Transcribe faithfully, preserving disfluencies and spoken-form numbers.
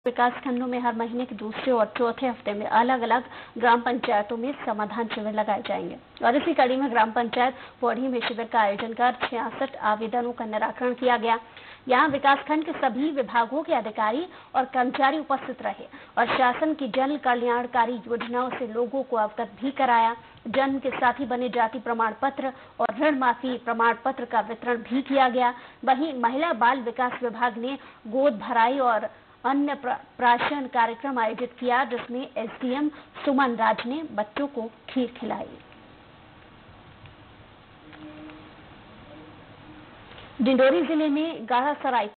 विकास खंडों में हर महीने के दूसरे और चौथे हफ्ते में अलग अलग ग्राम पंचायतों में समाधान शिविर लगाए जाएंगे और इसी कड़ी में ग्राम पंचायत पौड़ी में शिविर का आयोजन कर छियासठ आवेदनों का निराकरण किया गया। यहाँ विकास खंड के सभी विभागों के अधिकारी और कर्मचारी उपस्थित रहे और शासन की जन कल्याणकारी योजनाओं से लोगों को अवगत भी कराया। जन्म के साथ ही बने जाति प्रमाण पत्र और ऋण माफी प्रमाण पत्र का वितरण भी किया गया। वहीं महिला बाल विकास विभाग ने गोद भराई और अन्य प्राशन कार्यक्रम आयोजित किया, जिसमें एसडीएम सुमन राज ने बच्चों को खीर खिलाई। डिंडोरी जिले में गाढ़ासराय